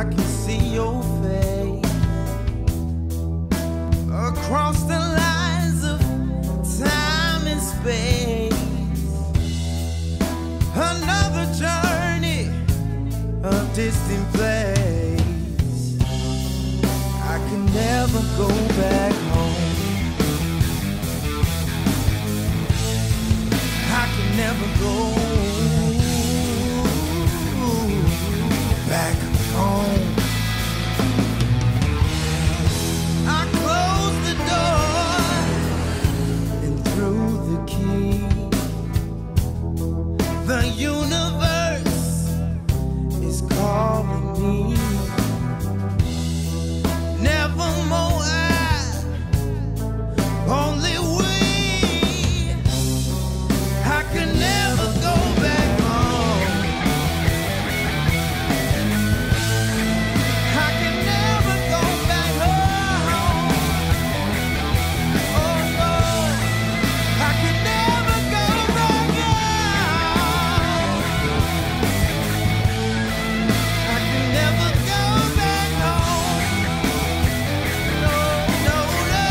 can see your face across the lines of time and space. Another journey, a distant place. I can never go back home. I can never go back home. I closed the door and threw the key. The universe is calling me. Nevermore I, only we. I can never go back home. I can never go back home. Oh no, I can never go back home. I can never go back home. No, no, no.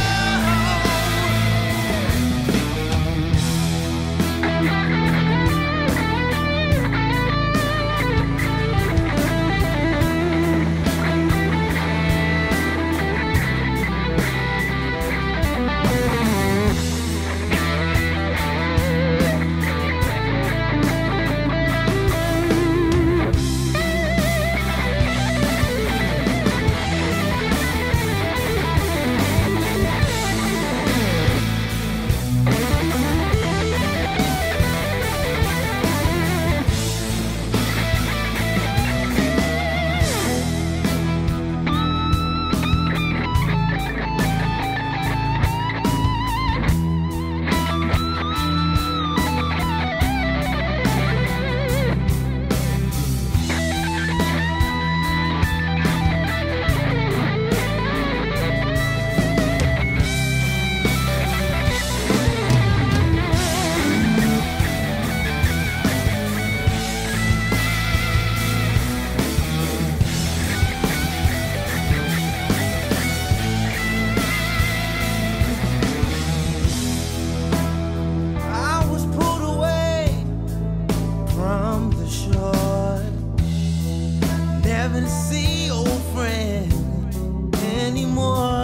I was pulled away from the shore, never to see old friend anymore.